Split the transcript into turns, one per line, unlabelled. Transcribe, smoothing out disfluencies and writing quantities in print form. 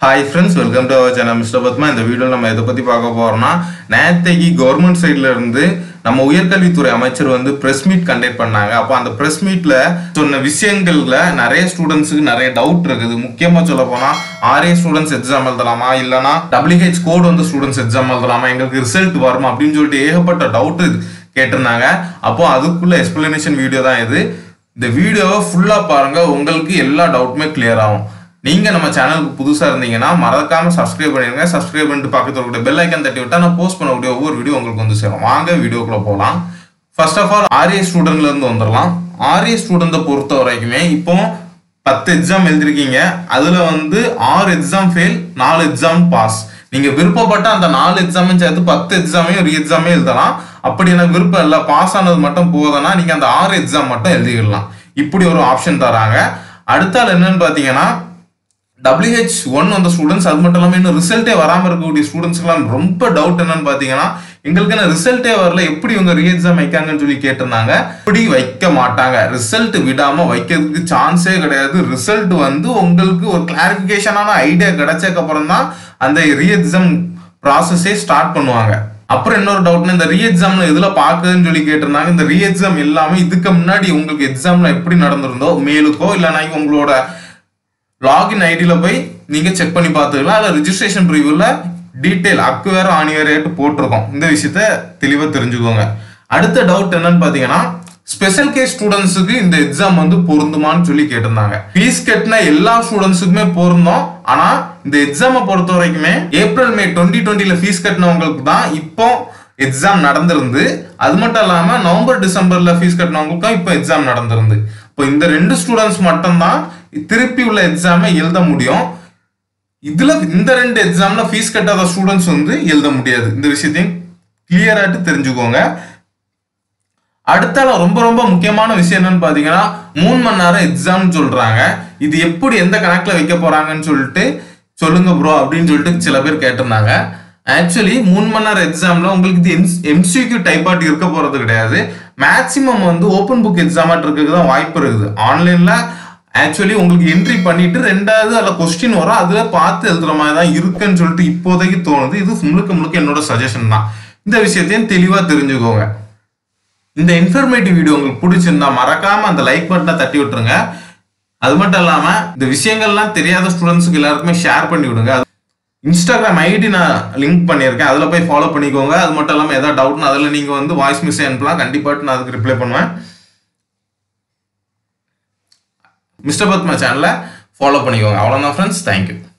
Hi friends, welcome to our channel Mr. Pathma. இந்த வீடியோல நம்ம எதை பத்தி பார்க்க போறோம்னா நேத்தைக்கு கவர்மெண்ட் சைடுல இருந்து நம்ம உயர்கல்வித்துறை அமைச்சர் வந்து பிரஸ் மீட் கண்டக்ட் பண்ணாங்க. அப்ப அந்த பிரஸ் மீட்ல சொன்ன விஷயங்கள்ல நிறைய ஸ்டூடண்ட்ஸ்க்கு நிறைய டவுட் இருக்குது. முக்கியமா சொல்ல போனா RA ஸ்டூடண்ட்ஸ் எக்ஸாம் எழுதலாமா இல்லனா WH கோட் வந்து ஸ்டூடண்ட்ஸ் எக்ஸாம் எழுதலாமா எங்களுக்கு ரிசல்ட் வருமா அப்படினு சொல்லிட்டு ஏகப்பட்ட டவுட் கேட்டிருந்தாங்க. அப்போ அதுக்குள்ள எக்ஸ்பிளனேஷன் வீடியோ தான் இது. இந்த வீடியோவை ஃபுல்லா பாருங்க, உங்களுக்கு எல்லா டவுட்டுமே கிளியர் ஆகும். நீங்க நம்ம சேனலுக்கு புதுசா இருந்தீங்கன்னா மறக்காம சப்ஸ்கிரைப் பண்ணிருங்க. சப்ஸ்கிரைப் பண்ணிட்டு பக்கத்துல இருக்க பெல் ஐகான் தட்டி விட்டா நான் போஸ்ட் பண்ணக்கூடிய ஒவ்வொரு வீடியோ உங்களுக்கு வந்து சேரும். வாங்க வீடியோக்குள்ள போலாம். ஃபர்ஸ்ட் ஆஃப் ஆல் RA ஸ்டூடெண்ட்ல இருந்து வந்துடலாம். RA ஸ்டூடெண்ட்டை பொறுத்த வரைக்குமே இப்போ 10 எக்ஸாம் எழுதிருக்கீங்க. அதுல வந்து 6 எக்ஸாம் ஃபெயில், 4 எக்ஸாம் பாஸ். நீங்க விருப்பப்பட்ட அந்த 4 எக்ஸாமும் சேர்த்து 10 எக்ஸாமையும் ரீ எக்ஸாமே எழுதலாம். அப்படி எனக்கு விருப்பம் இல்லை, பாஸ் ஆனது மட்டும் போதும்னா நீங்க அந்த 6 எக்ஸாம் மட்டும் எழுதிக்கலாம். இப்படி ஒரு ஆப்ஷன் தராங்க. அடுத்தால் என்னன்னு பாத்தீங்கன்னா WH1 வந்த ஸ்டூடெண்ட்ஸ், அது மட்டும் இல்லாமல் இன்னும் ரிசல்ட்டே வராமல் இருக்கக்கூடிய ஸ்டூடெண்ட்ஸ்க்குலாம் ரொம்ப டவுட் என்னன்னு பார்த்தீங்கன்னா எங்களுக்கு என்ன ரிசல்ட்டே வரல, எப்படி இவங்க ரீ எக்ஸாம் வைக்காங்கன்னு சொல்லி கேட்டிருந்தாங்க. இப்படி வைக்க மாட்டாங்க, ரிசல்ட் விடாம வைக்கிறதுக்கு சான்ஸே கிடையாது. ரிசல்ட் வந்து உங்களுக்கு ஒரு கிளாரிபிகேஷனான ஐடியா கிடைச்சதுக்கு அப்புறம் தான் அந்த ரீ எக்ஸாம் ப்ராசஸே ஸ்டார்ட் பண்ணுவாங்க. அப்புறம் இன்னொரு டவுட்னா இந்த ரீ எக்ஸாம்ல எதுல பாக்குதுன்னு சொல்லி கேட்டிருந்தாங்க. இந்த ரீ எக்ஸாம் எல்லாமே இதுக்கு முன்னாடி உங்களுக்கு எக்ஸாம்ல எப்படி நடந்திருந்தோ மெயிலுக்கோ இல்லைனா உங்களோட லாகின் ஐடியில போய் நீங்க செக் பண்ணி பார்த்துக்கலாம். அதில் ரிஜிஸ்ட்ரேஷன் ப்ரிவியூல டீடைல் அக்வேர் ஆனியரேட் போட்டிருக்கோம். இந்த விஷயத்த தெளிவாக தெரிஞ்சுக்கோங்க. அடுத்த டவுட் என்னன்னு பார்த்தீங்கன்னா ஸ்பெஷல் கேஸ் ஸ்டூடெண்ட்ஸுக்கு இந்த எக்ஸாம் வந்து பொருந்துமான்னு சொல்லி கேட்டிருந்தாங்க. ஃபீஸ் கட்டின எல்லா ஸ்டூடெண்ட்ஸுக்குமே பொருந்தும். ஆனா இந்த எக்ஸாமை பொறுத்த வரைக்குமே ஏப்ரல் மே 2020 ஃபீஸ் கட்டினவங்களுக்கு தான் இப்போ எக்ஸாம் நடந்திருந்து. அது மட்டும் இல்லாம நவம்பர் டிசம்பர்ல ஃபீஸ் கட்டினவங்களுக்கும் இப்போ எக்ஸாம் நடந்திருந்து. இப்போ இந்த 2 ஸ்டூடெண்ட்ஸ் மட்டும்தான் திருப்பி உள்ள எக்ஸாமை எழுத முடியும். இதுல இந்த 2 எக்ஸாம்ல ஃபீஸ் கட்டாத ஸ்டூடெண்ட்ஸ் வந்து எழுத முடியாது. இந்த விஷயத்தையும் கிளியராட்டு தெரிஞ்சுக்கோங்க. அடுத்தால ரொம்ப ரொம்ப முக்கியமான விஷயம் என்னன்னு பாத்தீங்கன்னா 3 மணி நேரம் எக்ஸாம் சொல்றாங்க. இது எப்படி எந்த கணக்குல வைக்க போறாங்கன்னு சொல்லிட்டு சொல்லுங்க ப்ரோ அப்படின்னு சொல்லிட்டு சில பேர் கேட்டிருந்தாங்க. ஆக்சுவலி 3 மணி நேரம் எக்ஸாம்ல உங்களுக்கு இது MCQ டைப்பாட் இருக்க போறது கிடையாது. மேக்சிமம் வந்து ஓப்பன் புக் எக்ஸாமாட் இருக்கிறது தான் வாய்ப்பு இருக்குது. ஆன்லைன்ல ஆக்சுவலி உங்களுக்கு என்ட்ரி பண்ணிட்டு ரெண்டாவது அதில் கொஸ்டின் வரும், அதுல பார்த்து எழுதுற மாதிரி தான் இருக்குன்னு சொல்லிட்டு இப்போதைக்கு தோணுது. இது முழுக்க என்னோட சஜஷன் தான். இந்த விஷயத்தையும் தெளிவா தெரிஞ்சுக்கோங்க. இந்த இன்ஃபர்மேட்டிவ் வீடியோ உங்களுக்கு பிடிச்சிருந்தா மறக்காம அந்த லைக் பட்டனை தட்டி விட்டுருங்க. அது மட்டும் இல்லாம இந்த விஷயங்கள்லாம் தெரியாத ஸ்டூடெண்ட்ஸுக்கு எல்லாருக்குமே ஷேர் பண்ணி விடுங்க. இன்ஸ்டாகிராம் ஐடி நான் லிங்க் பண்ணியிருக்கேன், அதில் போய் ஃபாலோ பண்ணிக்கோங்க. அது மட்டும் இல்லாமல் ஏதாவது டவுட்னா அதில் நீங்கள் வந்து வாய்ஸ் மெசேஜ் அனுப்பலாம். கண்டிப்பாக நான் அதுக்கு ரிப்ளை பண்ணுவேன். மிஸ்டர் பத்மா சேனலை ஃபாலோ பண்ணிக்கோங்க. அவ்வளோதான் ஃப்ரெண்ட்ஸ், தேங்க்யூ.